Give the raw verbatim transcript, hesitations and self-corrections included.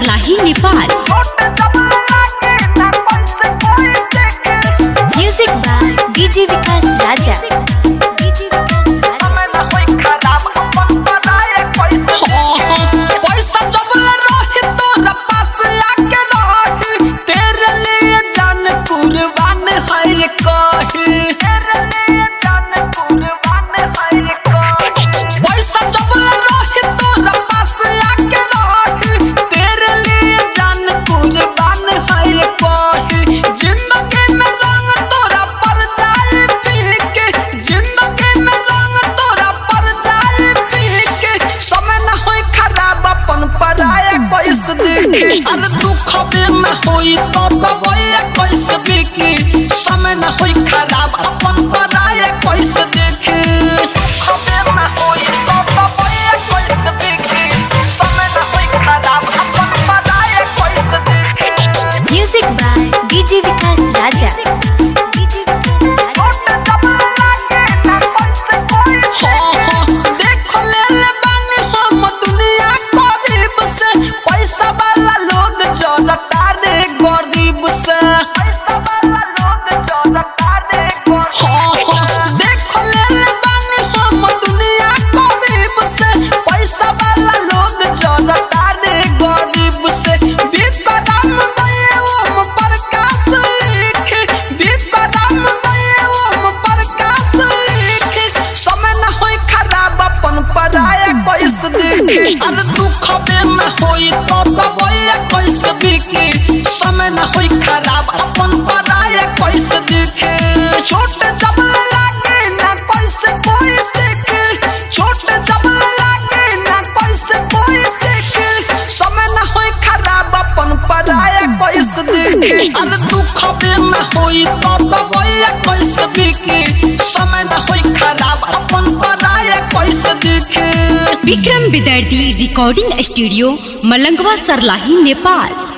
Sarlahi Nepal. Music by DJ Vikas Raja. अरे दुख में होई तो दबाया कैसे बिकी, समय न होई खराब अपन पराया कैसे देखी। दुख में होई तो दबाया कैसे बिकी, समय न होई खराब अपन पराया कैसे देखी। Music by DJ Vikas Raja. अरे दुख में होई तो दबाया कैसे बिकी, समय न होई खराब अपन पराया कैसे दिखे। छोटे जब लागे ना कैसे कोई सीखे, छोटे जब लागे ना कैसे कोई सीखे, समय न होई खराब अपन पराया कैसे दिखे। अरे दुख में होई तो दबाया कैसे बिकी, समय न होई खराब अपन पराया कैसे दिखे। Vikram Bedardi recording studio Malangwa Sarlahi Nepal.